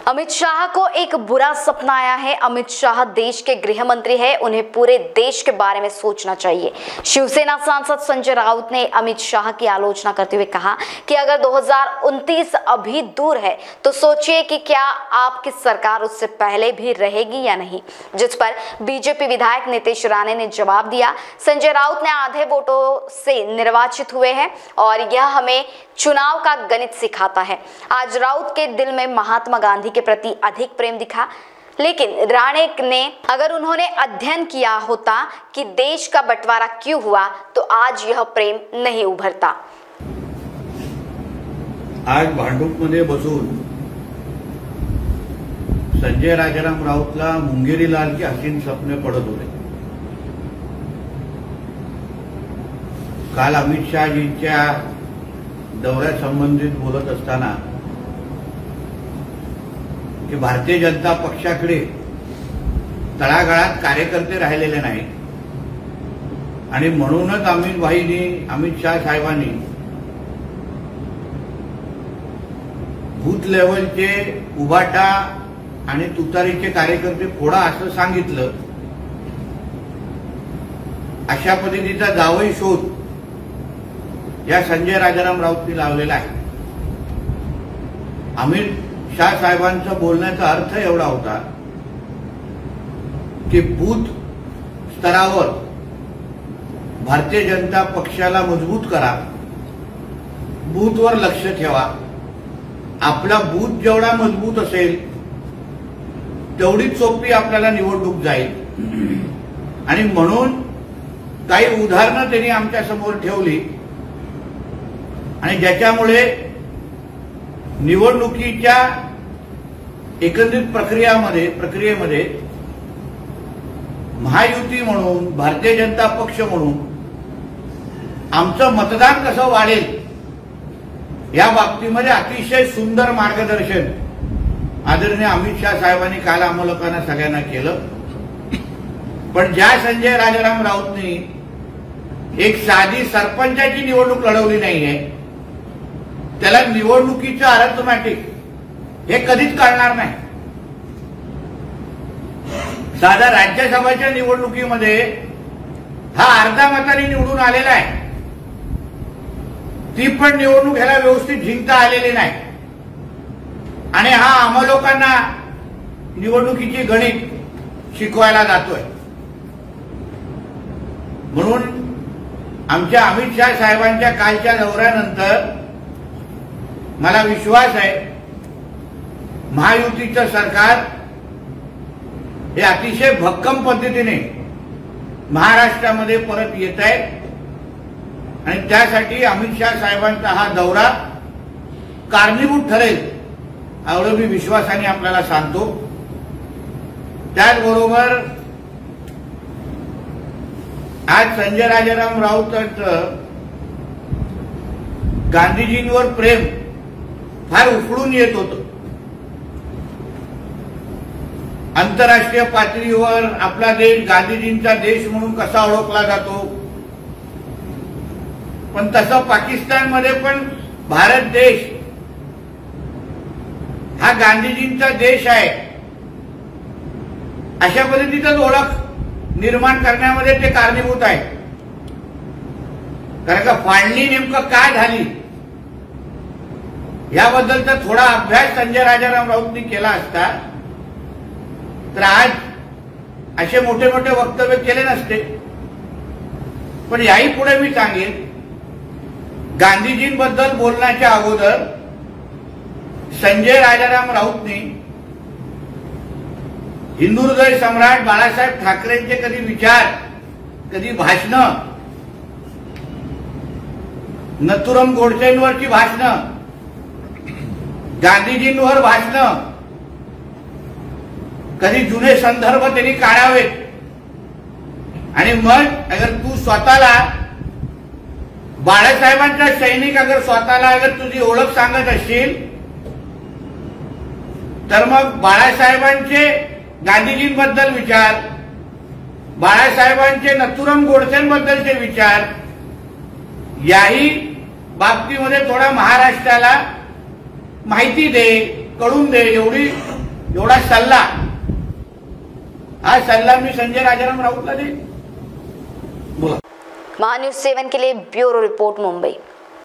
अमित शाह को एक बुरा सपना आया है। अमित शाह देश के गृह मंत्री है, उन्हें पूरे देश के बारे में सोचना चाहिए। शिवसेना सांसद संजय राउत ने अमित शाह की आलोचना करते हुए कहा कि अगर 2029 अभी दूर है तो सोचिए कि क्या आपकी सरकार उससे पहले भी रहेगी या नहीं। जिस पर बीजेपी विधायक नीतीश राणे ने जवाब दिया, संजय राउत ने आधे वोटों से निर्वाचित हुए हैं और यह हमें चुनाव का गणित सिखाता है। आज राउत के दिल में महात्मा गांधी के प्रति अधिक प्रेम दिखा, लेकिन राणे ने अगर उन्होंने अध्ययन किया होता कि देश का बंटवारा क्यों हुआ तो आज यह प्रेम नहीं उभरता। आज भांडूपमध्ये बसून संजय राजाराम राऊतला मुंगेरी लाल की हसीन सपने पडत होते। काल अमित शहाजींच्या दौऱ्यासंबंधित बोलत असताना की भारतीय जनता पक्षाकडे तळागाळात कार्यकर्ते राहिलेले नाहीत आणि म्हणूनच अमित शाह साहेबांनी बूथ लेवलचे उभाटा आणि तुतारीचे कार्यकर्ते फोडा असं सांगितलं। अशा पद्धतीचा दावही शोध या संजय राजाराम राऊतनी लावलेला आहे। अमित शाह साहेबांचा बोलण्याचा अर्थ एवढा होता की बूथ स्तरावर भारतीय जनता पक्षाला मजबूत करा, बूथवर लक्ष ठेवा। आपला बूथ जेवढा मजबूत असेल तेवढीच सोपी आपल्याला निवडणूक जाईल आणि म्हणून काही उदाहरणं त्यांनी आमच्या समोर ठेवली आणि ज्याच्यामुळे निवडणुकीच्या एकंदरीत प्रक्रियेमध्ये महायुती म्हणून, भारतीय जनता पक्ष म्हणून आमचं मतदान कसं वाढेल या बाबतीमध्ये अतिशय सुंदर मार्गदर्शन आदरणीय अमित शाह साहेबांनी काल आम्हा लोकांना सगळ्यांना केलं। पण ज्या संजय राजाराम राऊतनी एक साधी सरपंचाची निवडणूक लढवली नाहीये, त्याला निवडणुकीचं अर्थमॅटिक हे कधीच कळणार नाही। साधा राज्यसभेच्या निवडणुकीमध्ये हा अर्धा मताने निवडून आलेला आहे, ती पण निवडणूक ह्याला व्यवस्थित जिंकता आलेली नाही आणि हा आम्हा लोकांना निवडणुकीची गणित शिकवायला जातोय। म्हणून आमच्या अमित शाह साहेबांच्या कालच्या दौऱ्यानंतर मला विश्वास आहे महायुतीचं सरकार हे अतिशय भक्कम पद्धतीने महाराष्ट्रामध्ये परत येत आहे आणि त्यासाठी अमित शाह साहेबांचा हा दौरा कारणीभूत ठरेल एवढं मी विश्वासाने आपल्याला सांगतो। त्याचबरोबर आज संजय राजाराम राऊतांचं गांधीजींवर प्रेम फार उफळून येत होतं। आंतरराष्ट्रीय पातळीवर आपला देश गांधीजींचा देश म्हणून कसा ओळखला जातो, पण तसं पाकिस्तानमध्ये पण भारत देश हा गांधीजींचा देश आहे अशा पद्धतीचंच ओळख निर्माण करण्यामध्ये ते कारणीभूत आहे। कारण का फाळणी नेमकं काय झाली याबद्दलचा थोडा अभ्यास संजय राजाराम राऊतनी केला असता तर आज असे मोठे मोठे वक्तव्य केले नसते। पण याही पुढे मी सांगेन, गांधीजींबद्दल बोलण्याच्या अगोदर संजय राजाराम राऊतनी हिंदू हृदय सम्राट बाळासाहेब ठाकरेंचे कधी विचार, कधी भाषणं, नथुराम गोडसेंवरची भाषणं, गांधीजींवर भाषणं, कधी जुने संदर्भ त्यांनी काढावेत आणि मग अगर तू स्वतःला बाळासाहेबांचा सैनिक अगर स्वतःला अगर तुझी ओळख सांगत असशील तर मग बाळासाहेबांचे गांधीजींबद्दल विचार, बाळासाहेबांचे नथुराम गोडसेंबद्दलचे विचार याही बाबतीमध्ये थोडा महाराष्ट्राला माहिती दे, कळून दे, एवढी एवढा सल्ला, हा सल्ला मी संजय राजाराम राऊतला देईन. बोला. महान्यूज 7 के लिए ब्यूरो रिपोर्ट, मुंबई.